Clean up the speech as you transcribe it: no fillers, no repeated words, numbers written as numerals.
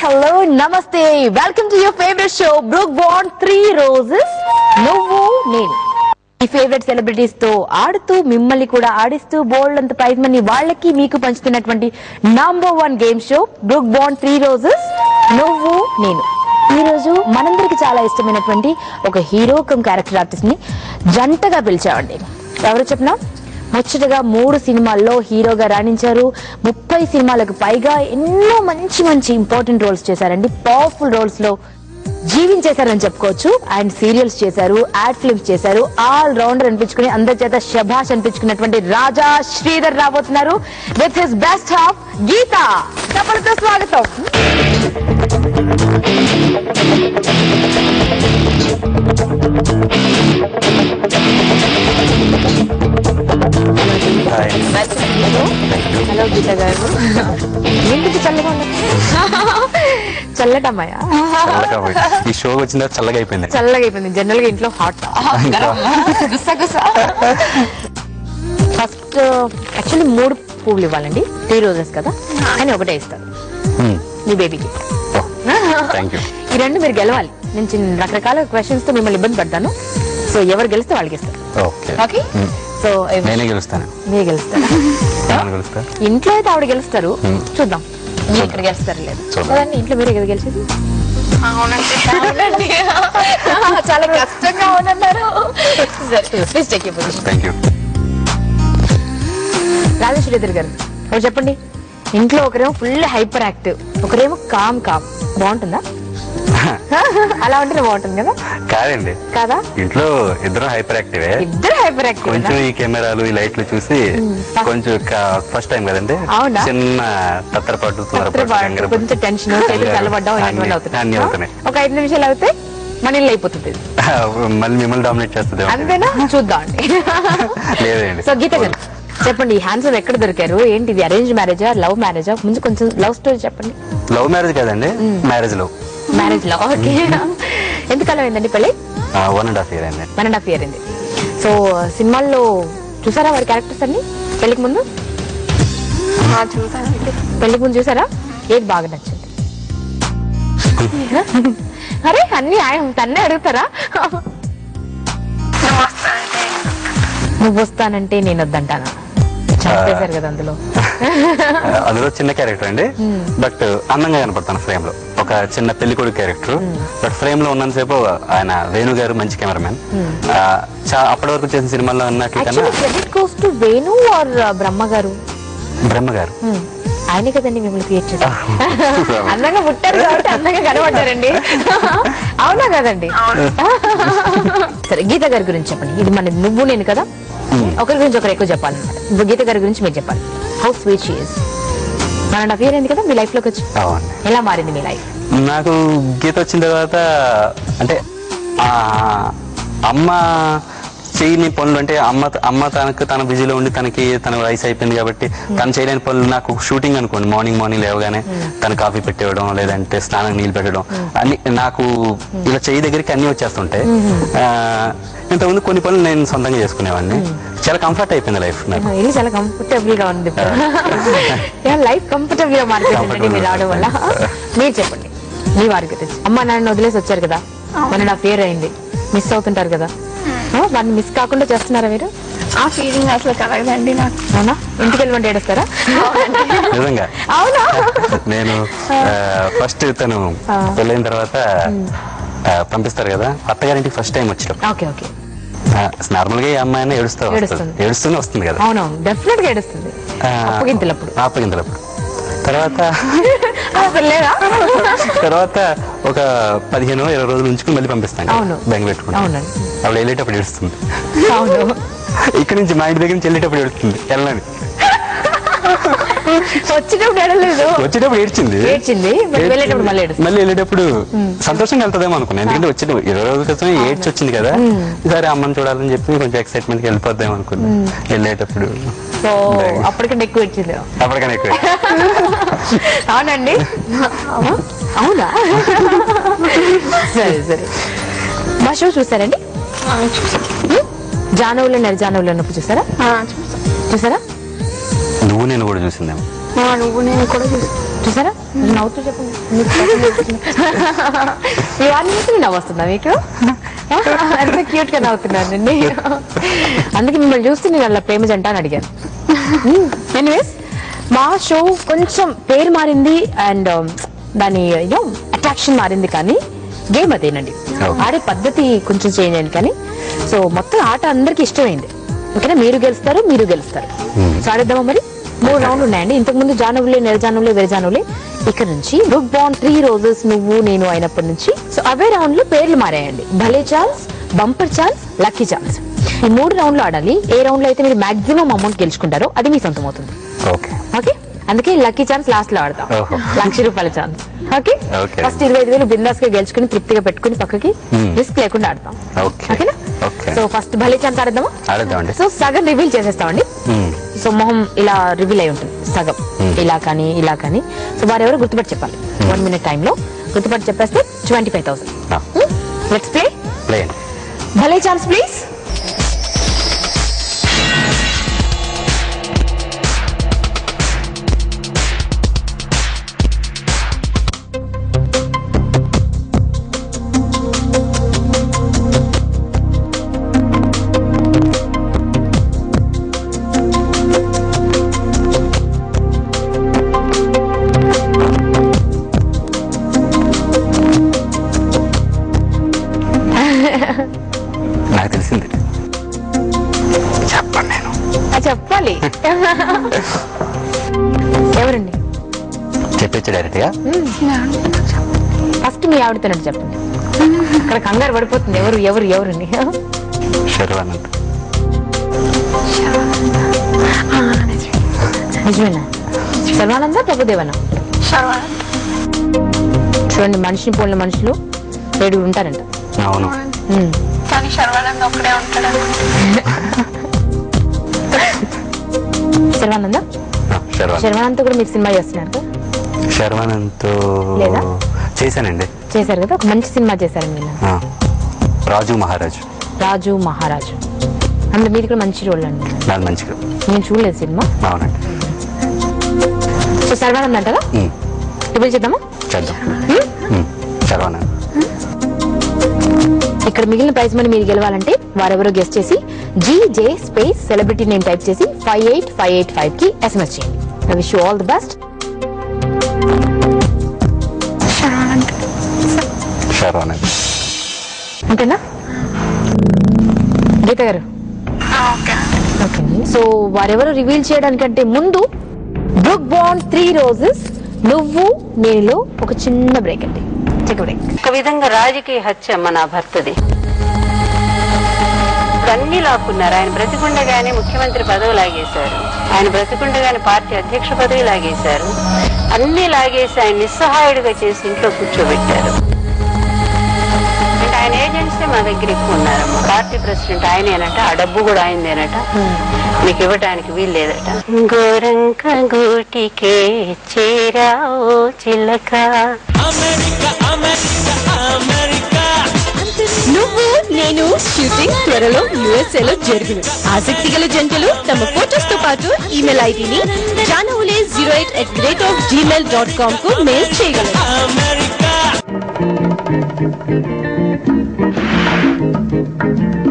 hello, namaste. Welcome to your favorite show, Brooke Bond 3 Roses. నువ్వు నేను మీ favourite celebrities తో ఆడుతూ మిమ్మల్ని కూడా ఆడిస్తూ బోల్డ్ అంత ప్రైజ్ మనీ వాళ్ళకి మీకు పంచుతున్నటువంటి #1 game show Brooke Bond 3 roses నువ్వు నేను. ఈ రోజు మనందరికి చాలా ఇష్టమైనటువంటి ఒక హీరో కమ్ క్యారెక్టర్ ఆర్టిస్ట్ ని జంటగా పిలిచామండి. ఎవరు చెప్పినా ముచ్చటగా 3 సినిమాల్లో హీరోగా రాణించారు. 30 సినిమాలకు పైగా ఎన్నో మంచి మంచి ఇంపార్టెంట్ రోల్స్ చేశారండి. పవర్ఫుల్ రోల్స్ లో జీవించేశారని చెప్పుకోవచ్చు. అండ్ సీరియల్స్ చేశారు, యాడ్ ఫిల్మ్స్ చేశారు. ఆల్ రౌండర్ అనిపించుకుని అందరి చేత శభాష్ అనిపించుకున్నటువంటి రాజా శ్రీధర్ రాబోతున్నారు with his best half Geetha. చప్పలతో స్వాగతం. హలో గీత గారు, ఎందుకు చల్లగా చల్లటమ్మాయా? ఈ షో వచ్చిన చల్లగా అయిపోయింది. జనరల్ గా ఇంట్లో హాట్. ఫస్ట్ యాక్చువల్లీ 3 పువ్వులు ఇవ్వాలండి, 3 రోజెస్ కదా, కానీ ఒకటే ఇస్తారు మీ బేబీకి. ఈ 2 మీరు గెలవాలి. నేను చిన్న రకరకాల క్వశ్చన్స్ తో మిమ్మల్ని ఇబ్బంది పడతాను. సో ఎవరు గెలిస్తే వాళ్ళకి ఇస్తారు. ఓకే, సో నేనే గెలుస్తాను. మీరు గెలుస్తారు. ఇంట్లో అయితే ఆవిడ గెలుస్తారు. చూద్దాం మీరు ఇక్కడ గెలుస్తారు లేదు. ఇంట్లో మీరే కదా గెలిచేది. చాలా కష్టంగా ఉన్నారు. రాజేశ్వరి గారు ఒకటి చెప్పండి. ఇంట్లో ఒకరేమో ఫుల్ హైపర్ యాక్టివ్, ఒకరేమో కామ్ బాగుంటుందా? అలా ఉంటేనే బాగుంటుంది కదా. కాదండి, కాదా? ఇంట్లో ఇద్దరు హైపర్ యాక్టివ్. కొంచెం ఈ కెమెరాలు ఈ లైట్లు చూసి కొంచెం ఫస్ట్ టైం కదండి, చిన్న తత్తరపాటు కొంచెం టెన్షన్ అన్ని అవుతున్నాయి. ఒక 5 నిమిషాలు అవుతాయి మన ఇల్లు అయిపోతుంది. మళ్ళీ మిమ్మల్ని డామినేట్ చేస్తుంది. అంతేనా? చూద్దాం అండి. లేదండి. సో గీత గారు చెప్పండి, హ్యాండ్సమ్ ఎక్కడ దొరికారు? ఏంటి ఇది, అరేంజ్ మ్యారేజా, లవ్ మ్యారేజా? ముందు కొంచెం లవ్ స్టోరీ చెప్పండి. లవ్ మ్యారేజ్ కదండి, మ్యారేజ్ లో. ఓకే. ఎంతకాలం అయిందండి పెళ్ళి? 1.5 year అండి. 1.5 year అయింది. సో సినిమాల్లో చూసారా వారి క్యారెక్టర్స్ అన్ని? పెళ్లికి ముందు పెళ్లికి ముందు చూసారా? ఏది బాగా నచ్చింది? అరే అన్ని ఆయన తన్నే అడుగుతారా? నువ్వు వస్తానంటే నేను వద్దంటానా? చంపేశారు కదా అందులో. అందులో చిన్న క్యారెక్టర్ అండి, బట్ అందంగా కనపడతాను ఫ్రేమ్ లో. ఒక చిన్న పెళ్లి కొడుకు క్యారెక్టర్, బట్ ఫ్రేమ్ లో ఉన్నంతసేపు ఆయన వేణు గారు మంచి కెమెరామెన్. అప్పటి వరకు చేసిన సినిమాల్లో అన్నట్టు వేణు ఆర్ బ్రహ్మ గారు ఆయనే కదండి మిమ్మల్ని క్రియేట్ చేశారు. అందంగా పుట్టారు కాబట్టి అందంగా కనబడ్డారండి. అవునా కదండి? సరే గీత గారి గురించి చెప్పండి. ఇది మన నువ్వు నేను కదా, ఒకరి గురించి ఒకరు ఎక్కువ చెప్పాలన్నమాట. గీత గారి గురించి మీరు చెప్పాలి. How sweet she is. 1.5 year అయింది కదా మీ లైఫ్ లోకి వచ్చి. ఎలా మారింది మీ లైఫ్? నాకు గీత వచ్చిన తర్వాత అంటే అమ్మ చేయని పనులు, అంటే అమ్మ తన బిజీలో ఉండి తన వయసు అయిపోయింది కాబట్టి తను చేయలేని పనులు. నాకు షూటింగ్ అనుకోండి, మార్నింగ్ లేవగానే తను కాఫీ పెట్టేయడం, లేదంటే స్నానం నీళ్ళు పెట్టడం, అన్ని నాకు ఇలా చేయి దగ్గరికి అన్ని వచ్చేస్తుంటాయి. ఇంతకుముందు కొన్ని పనులు నేను సొంతంగా చేసుకునేవాడిని. చాలా కంఫర్ట్ అయిపోయింది లైఫ్. చాలా కంఫర్టబుల్ గా ఉంది. లైఫ్ కంఫర్టబుల్ గా మారిపోయింది మీరు రావడం వల్ల. మీరు చెప్పండి మీ వారి గురించి. అమ్మ నాన్న వదిలేసి వచ్చారు కదా, 1.5 year అయింది. మిస్ అవుతుంటారు కదా, వాడిని మిస్ కాకుండా చేస్తున్నారా మీరు? ఆ ఫీలింగ్ అసలు కలగదండి నాకు. అవునా? ఇంటికి వెళ్ళి ఏడుస్తారా? నిజంగా. అవునా? నేను ఫస్ట్ తను పెళ్ళైన తర్వాత పంపిస్తారు కదా, అత్తగారింటికి ఫస్ట్ టైం వచ్చాడు. నార్మల్ గా ఈ అమ్మాయిని ఏడుస్తూనే వస్తుంది కదా. అవునవును, డెఫినెట్ గా ఏడుస్తుంది. అప్పగింతలప్పుడు తర్వాత ఒక 15-20 రోజులు ఉంచుకుని మళ్ళీ పంపిస్తాను బెంగ పెట్టుకుని. అప్పుడు వెళ్ళేటప్పుడు ఏడుస్తుంది. ఇక్కడ నుంచి మా ఇంటి దగ్గర నుంచి వెళ్ళేటప్పుడు ఏడుస్తుంది. వెళ్ళని వచ్చేటప్పుడు ఏడ్చింది, మళ్ళీ వెళ్ళేటప్పుడు సంతోషంగా వెళ్తుందేమో అనుకున్నాను. ఎందుకంటే వచ్చిన 20 రోజుల క్రితం ఏడ్చి వచ్చింది కదా, ఈసారి అమ్మని చూడాలని చెప్పి కొంచెం ఎక్సైట్మెంట్ కి వెళ్ళిపోద్దాం అనుకున్నాను. వెళ్ళేటప్పుడు అప్పటికంటే ఎక్కువ వచ్చింది. అవునండి. అవునా? సరే. మా షో చూసారండి? జానవులు నిర్జానవులు అన్నప్పుడు చూసారా? నువ్వు నేను కూడా చూసిందేమో. నువ్వు నేను కూడా చూసాను. చూసారా నవ్వుతూ చెప్పండి ఇవన్నీ చూసి నవ్వు వస్తుందా మీకు? ఎంత క్యూట్ గా నవ్వుతున్నానండి. అందుకే మిమ్మల్ని చూస్తే నేను అలా ప్రేమ జంట అని అడిగాను. ఎనీవేస్ మా షో కొంచెం పేరు మారింది అండ్ దాని అట్రాక్షన్ మారింది, కానీ గేమ్ అదేనండి. ఆడే పద్ధతి కొంచెం చేంజ్ అయింది, కానీ సో మొత్తం ఆట అందరికి ఇష్టమైంది. ఓకేనా, మీరు గెలుస్తారు. సో ఆడేద్దామా మరి? 3 రౌండ్లు ఉన్నాయండి. ఇంతకు ముందు జానవులే, నెరజానవులే, వెరజానవులే. ఇక్కడ నుంచి బ్రూక్ బాండ్ 3 రోజెస్ నువ్వు నేను అయినప్పటి నుంచి సో అవే రౌండ్ లో పేర్లు మారాయండి. భలే chance, bumper chance, lucky chance. ఈ 3 రౌండ్లు ఆడాలి. ఏ రౌండ్ లో అయితే మీరు మాక్సిమం అమౌంట్ గెలుచుకుంటారో అది మీ సొంతం అవుతుంది. ఓకే, అందుకే లక్కీ ఛాన్స్ లాస్ట్ లో ఆడతాం. ₹1,00,000 ఛాన్స్. ఓకే, ఫస్ట్ 25,000 బిందాస్ గా గెలుచుకుని తృప్తిగా పెట్టుకుని పక్కకి రిస్క్ లేకుండా ఆడతాం. ఓకేనా? సో ఫస్ట్ భలే ఛాన్స్ ఆడదామా? సో సగం రివీల్ చేసేస్తామండి. సో మొహం ఇలా రివీల్ అయి ఉంటుంది సగం, ఇలా కానీ. సో వారెవరో గుర్తుపట్టి చెప్పాలి. 1 minute టైంలో గుర్తుపట్టి చెప్పేస్తే 25,000. Let's play. భలే ఛాన్స్ ప్లీజ్. నాకు తెలిసింది, చెప్పండి. నేను చెప్పాలి. ఎవరండి? చెప్పచ్చు డైరెక్ట్ గా. ఫస్ట్ మీ ఆవిడతోనట్టు చెప్పండి. అక్కడ కంగారు పడిపోతుంది. ఎవరు? శర్వానంద్. నిజమేనా? శర్వానంద, ప్రభుదేవనా? చూడండి, మనిషిని పోలిన మనుషులు 7 ఉంటారంట. అవును, కానీ శర్వానంద్ ఒక్కడే ఉంటాడు. శర్వానంద్ కూడా మీరు సినిమా చేస్తున్నారు? శర్వానంద్ లేదా? చేశారు కదా, ఒక మంచి సినిమా చేశారండి. రాజు మహారాజు. అందులో మీరు కూడా మంచి రోల్ అండి. నేను చూడలేదు సినిమా. అవునండి. సో శర్వానంద్ అంటారా? రివీల్ చేద్దాం. శర్వానంద్. ఇక్కడ మిగిలిన ప్రైజ్ మనీ మీరు గెలవాలంటే వారెవరో గెస్ట్ చేసి GJ space celebrity name type చేసి 58585 కి SMS చేయండి. I wish you all the best. Sharwanand. అంతేనా గీత గారు? ఓకే. సో వారెవరో రివీల్ చేయడానికంటే ముందు బ్రూక్ బాండ్ 3 రోజెస్ నువ్వు నేనులో ఒక చిన్న బ్రేక్ అండి. ఒక విధంగా రాజకీయ హత్య మన భర్తది. అన్ని లాక్కున్నారు. ఆయన బ్రతికుండగానే ముఖ్యమంత్రి పదవి లాగేశారు. ఆయన బ్రతికుండగానే పార్టీ అధ్యక్ష పదవి లాగేశారు. అన్ని లాగేసి ఆయన నిస్సహాయుడిగా చేసి ఇంట్లో కూర్చోబెట్టారు. అంటే ఆయన ఏజెంట్సే మా దగ్గర ఎక్కువ ఉన్నారమ్మ. పార్టీ ప్రెసిడెంట్ ఆయనేనట, ఆ డబ్బు కూడా ఆయనదేనట, మీకు ఇవ్వటానికి వీలు లేదట. గోరంక గూటికే చేరావో చిలక. నువ్వు నేను షూటింగ్ త్వరలో USA లో జరుగును. ఆసక్తి గల జంటలు తమ ఫోటోస్ తో పాటు ఈమెయిల్ ఐడిని janavule08@gmail.com కు మెయిల్ చేయగలరు.